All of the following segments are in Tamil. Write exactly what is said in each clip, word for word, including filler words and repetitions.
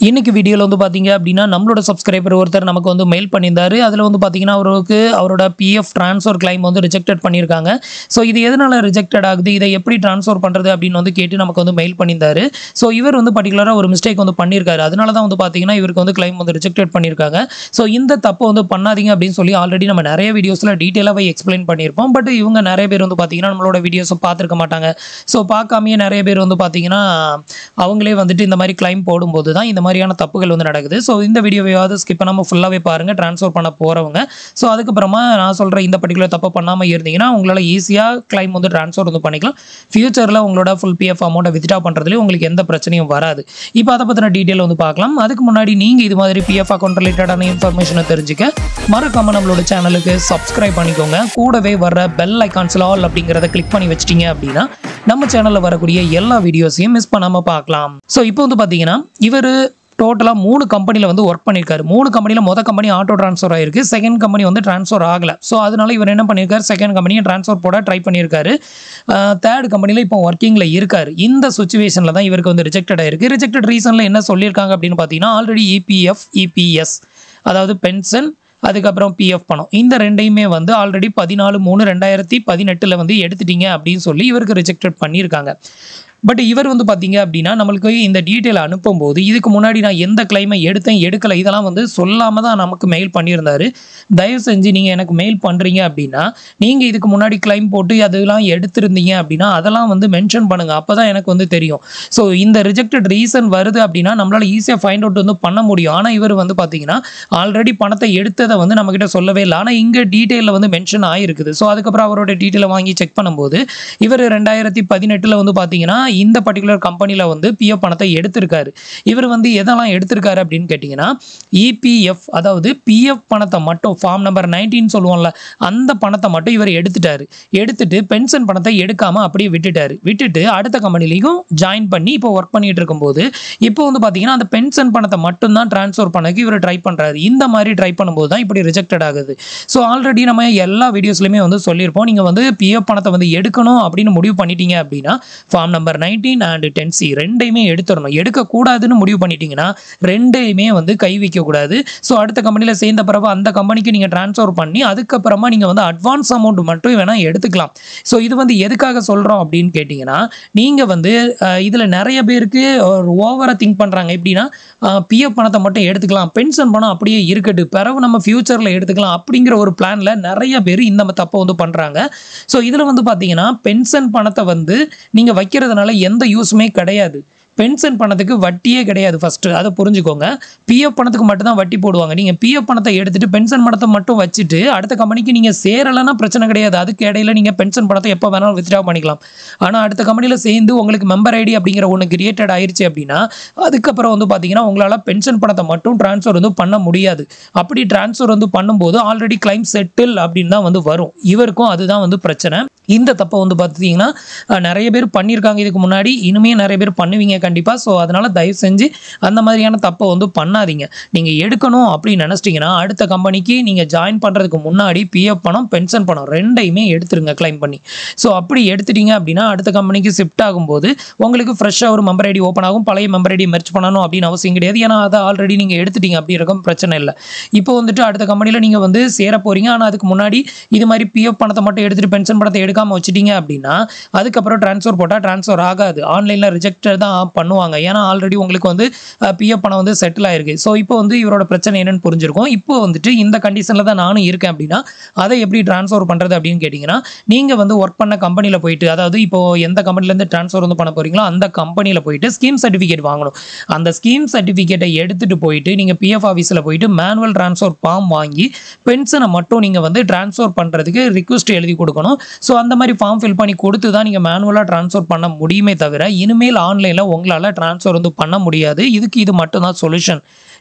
இன்னைக்கு வீடியோல வந்து பாத்தீங்க அப்படினா நம்மளோட சப்ஸ்கிரைபர் ஒருத்தர் நமக்கு வந்து மெயில் பண்ணியிருந்தாரு. அதுல வந்து பாத்தீங்கன்னா அவருக்கு அவரோட P F ட்ரான்ஸ்ஃபர் கிளைம் வந்து ரிஜெக்டட் பண்ணிருக்காங்க. சோ இது எதனால ரிஜெக்டட் ஆகுது, இதை எப்படி ட்ரான்ஸ்ஃபர் பண்றது அப்படின்னு வந்து கேட்டு நமக்கு வந்து மெயில் பண்ணியிருந்தாரு. சோ இவர் வந்து பர்టిక్యులரா ஒரு மிஸ்டேக் வந்து பண்ணிருக்காரு. அதனால தான் வந்து பாத்தீங்கன்னா இவருக்கு வந்து கிளைம் வந்து ரிஜெக்டட் பண்ணிருக்காங்க. சோ இந்த தப்பு வந்து பண்ணாதீங்க அப்படின்னு சொல்லி ஆல்ரெடி நம்ம நிறைய வீடியோஸ்ல டீடைலாவே எக்ஸ்பிளைன் பண்ணியிருப்போம். பட் இவங்க நிறைய பேர் வந்து பாத்தீங்கன்னா நம்மளோட வீடியோஸ் பார்த்திருக்க மாட்டாங்க. சோ பார்க்காமயே நிறைய பேர் வந்து பாத்தீங்கன்னா அவங்களே வந்துட்டு இந்த மாதிரி கிளைம் போடும்போது தான் இந்த மாதிரியான தப்புகள் வந்து நடக்குது. சோ இந்த வீடியோவையாவது ஸ்கிப் பண்ணாம ஃபுல்லாவே பாருங்க ட்ரான்ஸ்ஃபர் பண்ண போறவங்க. சோ அதுக்கு அப்புறமா நான் சொல்ற இந்த பர்టిక్యులர் தப்பு பண்ணாம இருந்தீங்கன்னா உங்களால ஈஸியா கிளைம் வந்து ட்ரான்ஸ்ஃபர் வந்து பண்ணிக்கலாம். ஃபியூச்சர்ல உங்களோட ஃபுல் P F அமௌண்ட்டை வித்ட்ரா பண்றதுல உங்களுக்கு எந்த பிரச்சனையும் வராது. இப்போ அத பத்தின டீடைல் வந்து பார்க்கலாம். அதுக்கு முன்னாடி நீங்க இது மாதிரி P F அக்கவுண்ட் ரிலேட்டடான இன்ஃபர்மேஷனை தெரிஞ்சுக்க மறக்காம நம்மளோட சேனலுக்கு சப்ஸ்கிரைப் பண்ணிக்கோங்க. கூடவே வர்ற பெல் ஐகான்ஸ்ல ஆல் அப்படிங்கறத கிளிக் பண்ணி வச்சிட்டீங்க அப்படின்னா நம்ம சேனல்ல வரக்கூடிய எல்லா வீடியோஸையும் மிஸ் பண்ணாம பார்க்கலாம். சோ இப்போ வந்து பாத்தீங்கன்னா இவரு டோட்டலா மூணு கம்பெனில வந்து வர்க் பண்ணிருக்காரு. மூணு கம்பெனில மொத கம்பெனி ஆட்டோ ட்ரான்ஸ்ஃபர் ஆயிருக்கு. செகண்ட் கம்பெனி வந்து ட்ரான்ஸ்ஃபர் ஆகல. சோ அதனால இவர் என்ன பண்ணிருக்காரு, செகண்ட் கம்பெனியை ட்ரான்ஸ்ஃபர் போட ட்ரை பண்ணிருக்காரு. தேர்ட் கம்பெனில இப்போ வர்க்கிங்ல இருக்காரு. இந்த சிச்சுவேஷன்ல தான் இவருக்கு வந்து ரிஜெக்டட் ஆயிருக்கு. ரிஜெக்டட் ரீசன்ல என்ன சொல்லியிருக்காங்க அப்படின்னு பாத்தீங்கன்னா already E P F E P S அதாவது பென்ஷன் அதுக்கப்புறம் P F பணம் இந்த ரெண்டையுமே வந்து ஆல்ரெடி பதினாலு மூணு ரெண்டாயிரத்தி பதினெட்டுல வந்து எடுத்துட்டீங்க அப்படின்னு சொல்லி இவருக்கு ரிஜெக்டட் பண்ணியிருக்காங்க. பட் இவர் வந்து பாத்தீங்க அப்படின்னா நம்மளுக்கு இந்த டீடைல் அனுப்பும்போது இதுக்கு முன்னாடி நான் எந்த கிளைமை எடுத்தேன் எடுக்கல இதெல்லாம் வந்து சொல்லாம தான் நமக்கு மெயில் பண்ணியிருந்தாரு. தயவு செஞ்சு நீங்க எனக்கு மெயில் பண்றீங்க அப்படின்னா நீங்க இதுக்கு முன்னாடி கிளைம் போட்டு அதெல்லாம் எடுத்திருந்தீங்க அப்படின்னா அதெல்லாம் வந்து மென்ஷன் பண்ணுங்க. அப்பதான் எனக்கு வந்து தெரியும். ஸோ இந்த ரிஜெக்டட் ரீசன் வருது அப்படின்னா நம்மளால ஈஸியாக ஃபைண்ட் அவுட் வந்து பண்ண முடியும். ஆனால் இவர் வந்து பார்த்தீங்கன்னா ஆல்ரெடி பணத்தை எடுத்ததை வந்து நம்ம கிட்ட சொல்லவே இல்லை. ஆனால் இங்கே டீட்டெயிலில் வந்து மென்ஷன் ஆகிருக்குது. ஸோ அதுக்கப்புறம் அவரோட டீட்டெயிலை வாங்கி செக் பண்ணும்போது இவர் ரெண்டாயிரத்தி பதினெட்டுல வந்து பார்த்தீங்கன்னா இந்த பர்టిక్యులர் கம்பெனில வந்து P F பணத்தை எடுத்திருக்காரு. இவர் வந்து எதெல்லாம் எடுத்திருக்காரு அப்படின்னு கேட்டீங்கன்னா E P F அதாவது P F பணத்தை மட்டும் ஃபார்ம் நம்பர் நைன்டீன் சொல்லுவோம்ல அந்த பணத்தை மட்டும் இவர் எடுத்துட்டாரு. எடுத்துட்டு பென்ஷன் பணத்தை எடுக்காம அப்படியே விட்டுட்டாரு. விட்டுட்டு அடுத்த கம்பெனிலையும் ஜாயின் பண்ணி இப்போ ஒர்க் பண்ணிட்டு இருக்கும்போது இப்போ வந்து பார்த்தீங்கன்னா அந்த பென்ஷன் பணத்தை மட்டும் தான் ட்ரான்ஸ்ஃபர் பண்ணக்கு இவர் ட்ரை பண்றாரு. இந்த மாதிரி ட்ரை பண்ணும்போது தான் இப்படி ரிஜெக்டட் ஆகுது. ஸோ ஆல்ரெடி நம்ம எல்லா வீடியோஸ்லையுமே வந்து சொல்லியிருப்போம். நீங்க வந்து P F பணத்தை வந்து எடுக்கணும் அப்படின்னு முடிவு பண்ணிட்டீங்க அப்படின்னா form number nineteen and ten C ரெண்டையுமே எடுத்துடணும். எடுக்கக்கூடாதுன்னு முடிவு பண்ணிட்டீங்கன்னா ரெண்டையுமே வந்து கை வைக்க கூடாது. ஸோ அடுத்த கம்பெனியில் சேர்ந்த பிறகு அந்த கம்பெனிக்கு நீங்கள் ட்ரான்ஸ்ஃபர் பண்ணி அதுக்கப்புறமா நீங்கள் வந்து அட்வான்ஸ் அமௌண்ட் மட்டும் வேணால் எடுத்துக்கலாம். ஸோ இது வந்து எதுக்காக சொல்கிறோம் அப்படின்னு கேட்டிங்கன்னா நீங்கள் வந்து இதில் நிறைய பேருக்கு ஓவராக திங்க் பண்ணுறாங்க. எப்படின்னா P F பணத்தை மட்டும் எடுத்துக்கலாம், பென்ஷன் பணம் அப்படியே இருக்கட்டு, பிறகு நம்ம ஃபியூச்சரில் எடுத்துக்கலாம் அப்படிங்கிற ஒரு பிளானில் நிறைய பேர் இந்த தப்பை வந்து பண்ணுறாங்க. ஸோ இதில் வந்து பார்த்தீங்கன்னா பென்ஷன் பணத்தை வந்து நீங்கள் வைக்கிறதுனால எந்த யூஸுமே கிடையாது. பென்ஷன் பணத்துக்கு வட்டியே கிடையாது. ஃபர்ஸ்ட் அதை புரிஞ்சுக்கோங்க. P F பணத்துக்கு மட்டும் தான் வட்டி போடுவாங்க. நீங்க P F பணத்தை எடுத்துட்டு பென்ஷன் பணத்தை மட்டும் வச்சுட்டு அடுத்த கம்பெனிக்கு நீங்க சேரலன்னா பிரச்சனை கிடையாது. அதுக்கு இடையில நீங்க பென்ஷன் பணத்தை எப்போ வேணாலும் வித்ட்ரா பண்ணிக்கலாம். ஆனா அடுத்த கம்பெனில சேர்ந்து உங்களுக்கு மெம்பர் ஐடி அப்படிங்கிற ஒன்று கிரியேட்டட் ஆயிருச்சு அப்படின்னா அதுக்கப்புறம் வந்து பாத்தீங்கன்னா உங்களால பென்ஷன் பணத்தை மட்டும் டிரான்ஸ்ஃபர் வந்து பண்ண முடியாது. அப்படி டிரான்ஸ்ஃபர் வந்து பண்ணும்போது ஆல்ரெடி கிளைம் செட்டில் அப்படின்னு தான் வந்து வரும். இவருக்கும் அதுதான் வந்து பிரச்சனை. இந்த தப்பை வந்து பார்த்தீங்கன்னா நிறைய பேர் பண்ணியிருக்காங்க இதுக்கு முன்னாடி, இனிமே நிறைய பேர் பண்ணுவீங்க கண்டிப்பாக. ஸோ அதனால தயவு செஞ்சு அந்த மாதிரியான தப்பை வந்து பண்ணாதீங்க. நீங்கள் எடுக்கணும் அப்படின்னு நினச்சிட்டிங்கன்னா அடுத்த கம்பெனிக்கு நீங்கள் ஜாயின் பண்ணுறதுக்கு முன்னாடி P F பணம் பென்ஷன் பணம் ரெண்டையுமே எடுத்துருங்க கிளைம் பண்ணி. ஸோ அப்படி எடுத்துட்டீங்க அப்படின்னா அடுத்த கம்பெனிக்கு ஷிஃப்ட் ஆகும்போது உங்களுக்கு ஃப்ரெஷ்ஷாக ஒரு மெம்பர் ஐடி ஓப்பன் ஆகும். பழைய மெம்பர் ஐடி மெர்ஜ் பண்ணணும் அப்படின்னு அவசியம் கிடையாது. ஏன்னா அதை ஆல்ரெடி நீங்கள் எடுத்துட்டீங்க அப்படி இருக்கும் பிரச்சனை இல்லை. இப்போ வந்துட்டு அடுத்த கம்பெனியில் நீங்கள் வந்து சேர போகிறீங்க. ஆனால் அதுக்கு முன்னாடி இது மாதிரி P F பணத்தை மட்டும் எடுத்துட்டு பென்ஷன் பணத்தை எடுக்காமல் வச்சுட்டீங்க அப்படின்னா அதுக்கப்புறம் ட்ரான்ஸ்ஃபர் போட்டால் ட்ரான்ஸ்ஃபர் ஆகாது. ஆன்லைனில் ரிஜெக்டட் தான் பண்ணுவாங்க. ஏன்னா ஆல்ரெடி உங்களுக்கு வந்து P F பணம் வந்து செட்டில் ஆயிருக்கு. ஸோ இப்போ வந்து இவரோட பிரச்சனை என்னன்னு புரிஞ்சிருக்கும். இப்போ வந்துட்டு இந்த கண்டிஷனில் தான் நானும் இருக்கேன் அப்படின்னா அதை எப்படி ட்ரான்ஸ்ஃபர் பண்ணுறது அப்படின்னு கேட்டிங்கன்னா நீங்கள் வந்து ஒர்க் பண்ண கம்பெனியில் போயிட்டு, அதாவது இப்போ எந்த கம்பெனிலேருந்து ட்ரான்ஸ்ஃபர் வந்து பண்ண போகிறீங்களோ அந்த கம்பெனியில் போயிட்டு ஸ்கீம் சர்டிஃபிகேட் வாங்கணும். அந்த ஸ்கீம் சர்டிஃபிகேட்டை எடுத்துகிட்டு போயிட்டு நீங்கள் P F ஆஃபீஸில் போயிட்டு மேனுவல் ட்ரான்ஸ்ஃபர் ஃபார்ம் வாங்கி பென்ஷனை மட்டும் நீங்கள் வந்து ட்ரான்ஸ்ஃபர் பண்ணுறதுக்கு ரிக்வெஸ்ட் எழுதி கொடுக்கணும். ஸோ அந்த மாதிரி ஃபார்ம் ஃபில் பண்ணி கொடுத்து தான் நீங்கள் மேனுவலாக ட்ரான்ஸ்ஃபர் பண்ண முடியுமே தவிர இனிமேல் ஆன்லைனில் உங்களால் ட்ரான்ஸ்ஃபர் வந்து பண்ண முடியாது. இதுக்கு இது மட்டும் தான் சொல்யூஷன்.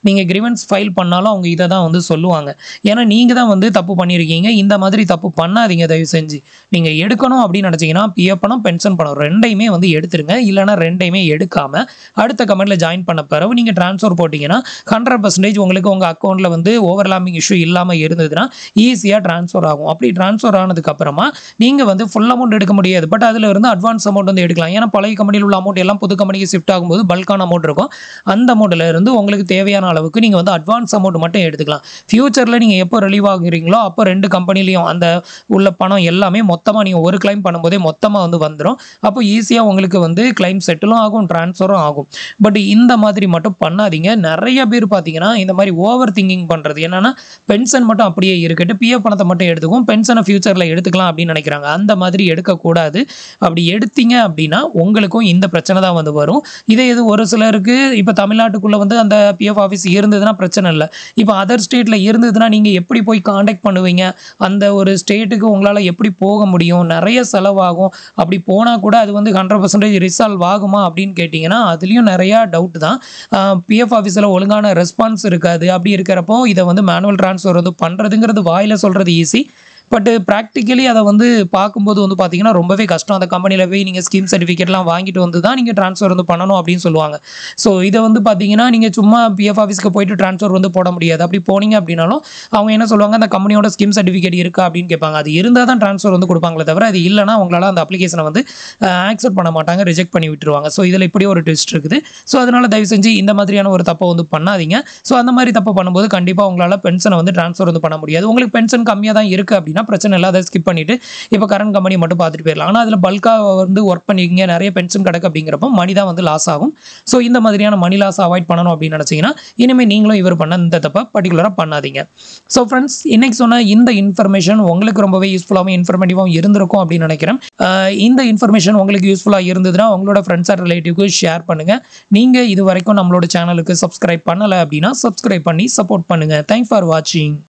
நீங்கள் கிரிவன்ஸ் ஃபைல் பண்ணாலும் அவங்க இதை தான் வந்து சொல்லுவாங்க. ஏன்னா நீங்கள் தான் வந்து தப்பு பண்ணியிருக்கீங்க, இந்த மாதிரி தப்பு பண்ணாதீங்க தயவு செஞ்சு. நீங்கள் எடுக்கணும் அப்படின்னு நினச்சிங்கன்னா பிஎஃப் பணம் பென்ஷன் பணம் ரெண்டையுமே வந்து எடுத்துருங்க. இல்லைனா ரெண்டையுமே எடுக்காமல் அடுத்த கமெண்ட்டில் ஜாயின் பண்ண பிறகு நீங்கள் ட்ரான்ஸ்ஃபர் போட்டிங்கன்னா ஹண்ட்ரட் பர்சன்டேஜ் உங்களுக்கு உங்கள் அக்கௌண்ட்டில் வந்து ஓவர்லாப்பிங் இஷ்யூ இல்லாமல் இருந்ததுன்னா ஈஸியாக ட்ரான்ஸ்ஃபர் ஆகும். அப்படி ட்ரான்ஸ்ஃபர் ஆனதுக்கப்புறமா நீங்கள் வந்து ஃபுல் அமௌண்ட் எடுக்க முடியாது, பட் அதில் இருந்து அட்வான்ஸ் அமௌண்ட் வந்து எடுக்கலாம். ஏன்னா பழைய கம்பெனியில் உள்ள அமௌண்ட் எல்லாம் புது கம்பெனிக்கு ஷிஃப்ட் ஆகும்போது பல்கான அமௌண்ட் இருக்கும். அந்த அமௌண்ட்டில் இருந்து உங்களுக்கு தேவையான அளவுக்கு நீங்கள் வந்து அட்வான்ஸ் அமௌண்ட் மட்டும் எடுத்துக்கலாம். ஃபியூச்சரில் நீங்கள் எப்போ ரிலீவ் ஆகுறீங்களோ அப்போ ரெண்டு கம்பெனிலையும் அந்த உள்ள பணம் எல்லாமே மொத்தமாக நீங்கள் ஒரு கிளைம் பண்ணும்போதே மொத்தமாக வந்து வந்துடும். அப்போ ஈஸியாக உங்களுக்கு வந்து கிளைம் செட்டிலும் ஆகும், ட்ரான்ஸ்ஃபரும் ஆகும். பட் இந்த மாதிரி மட்டும் பண்ணாதீங்க. நிறைய பேர் பார்த்தீங்கன்னா இந்த மாதிரி ஓவர் திங்கிங் பண்ணுறது என்னன்னா, பென்ஷன் மட்டும் அப்படியே இருக்கட்டும், பிஎஃப் பணத்தை மட்டும் எடுத்துக்கும், பென்ஷனை ஃபியூச்சரில் எடுத்துக்கலாம் அப்படின்னு நினைக்கிறாங்க. அந்த மாதிரி எடுக்கக்கூடாது. அப்படி எடுத்தீங்க அப்படின்னா உங்களுக்கும் இந்த பிரச்சனை தான் வந்து வரும். இதே இது ஒரு சிலருக்கு இப்போ தமிழ்நாட்டுக்குள்ளே வந்து அந்த பிஎஃப் ஆஃபீஸ் இருந்ததுன்னா பிரச்சனை இல்லை. இப்போ அதர் ஸ்டேட்டில் இருந்ததுன்னா நீங்கள் எப்படி போய் காண்டாக்ட் பண்ணுவீங்க? அந்த ஒரு ஸ்டேட்டுக்கு உங்களால் எப்படி போக முடியும்? நிறைய செலவாகும். அப்படி போனால் கூட அது வந்து ஹண்ட்ரட் பர்சன்டேஜ் ரிசால்வ் ஆகுமா அப்படின்னு கேட்டிங்கன்னா அதுலேயும் நிறையா டவுட் தான். பிஎஃப் ஆஃபீஸில் ஒழுங்கான ரெஸ்பான்ஸ் இருக்காது. அப்படி இருக்கிறப்போ இதை வந்து மேனுவல் ட்ரான்ஸ்ஃபர் வந்து பண்ணுறதுங்கிறது வாயில் சொல்கிறது ஈஸி, பட் ப்ராக்டிக்கலி அதை வந்து பார்க்கும்போது வந்து பார்த்தீங்கன்னா ரொம்பவே கஷ்டம். அந்த கம்பெனியில் போய் நீங்கள் ஸ்கீம் சர்டிஃபிகேட்லாம் வாங்கிட்டு வந்து தான் நீங்கள் ட்ரான்ஸ்ஃபர் வந்து பண்ணணும் அப்படின்னு சொல்லுவாங்க. ஸோ இதை வந்து பார்த்தீங்கன்னா நீங்கள் சும்மா பிஎஃப் ஆஃபீஸ்க்கு போயிட்டு ட்ரான்ஸ்ஃபர் வந்து போட முடியாது. அப்படி போனீங்க அப்படின்னாலும் அவங்க என்ன சொல்லுவாங்க, அந்த கம்பெனியோட ஸ்கீம் சர்டிஃபிகேட் இருக்கா அப்படின்னு கேட்பாங்க. அது இருந்தால் தான் ட்ரான்ஸ்ஃபர் வந்து கொடுப்பாங்களே தவிர அது இல்லைனா உங்களால் அந்த அப்ளிகேஷனை வந்து ஆக்செப்ட் பண்ண மாட்டாங்க, ரிஜெக்ட் பண்ணி விட்டுருவாங்க. ஸோ இதில் இப்படி ஒரு ட்விஸ்ட் இருக்குது. ஸோ அதனால் தயவு செஞ்சு இந்த மாதிரியான ஒரு தப்பை வந்து பண்ணாதீங்க. ஸோ அந்த மாதிரி தப்பு பண்ணும்போது கண்டிப்பாக உங்களால் பென்ஷனை வந்து ட்ரான்ஸ்ஃபர் வந்து பண்ண முடியாது. உங்களுக்கு பென்ஷன் கம்மியாக தான் இருக்குது அப்படின்னா பிரச்சனை இல்லை, அதை ஸ்கிப் பண்ணிட்டு இப்போ கரண்ட் கம்பெனி மட்டும் பார்த்துட்டு போயிடலாம். ஆனால் அதில் பல்காக வந்து ஒர்க் பண்ணிக்கிங்க, நிறைய பென்ஷன் கிடக்கு அப்படிங்கிறப்போ மணி தான் வந்து லாஸ் ஆகும். ஸோ இந்த மாதிரியான மணி லாஸ் அவாய்ட் பண்ணணும் அப்படின்னு நினச்சிங்கன்னா இனிமேல் நீங்களும் இவர் பண்ண இந்த தப்பை பர்டிகுலராக பண்ணாதீங்க. ஸோ ஃப்ரெண்ட்ஸ், இன்னைக்கு சொன்ன இந்த இன்ஃபர்மேஷன் உங்களுக்கு ரொம்பவே யூஸ்ஃபுல்லாகவும் இன்ஃபர்மேட்டிவாகவும் இருந்திருக்கும் அப்படின்னு நினைக்கிறேன். இந்த இன்ஃபர்மேஷன் உங்களுக்கு யூஸ்ஃபுல்லாக இருந்ததுன்னா உங்களோட ஃப்ரெண்ட்ஸ் அண்ட் ரிலேட்டிவ்க்கு ஷேர் பண்ணுங்கள். நீங்கள் இது வரைக்கும் நம்மளோட சேனலுக்கு சப்ஸ்கிரைப் பண்ணலை அப்படின்னா சப்ஸ்கிரைப் பண்ணி சப்போர்ட் பண்ணுங்கள். தேங்க்ஸ் ஃபார் வாட்சிங்.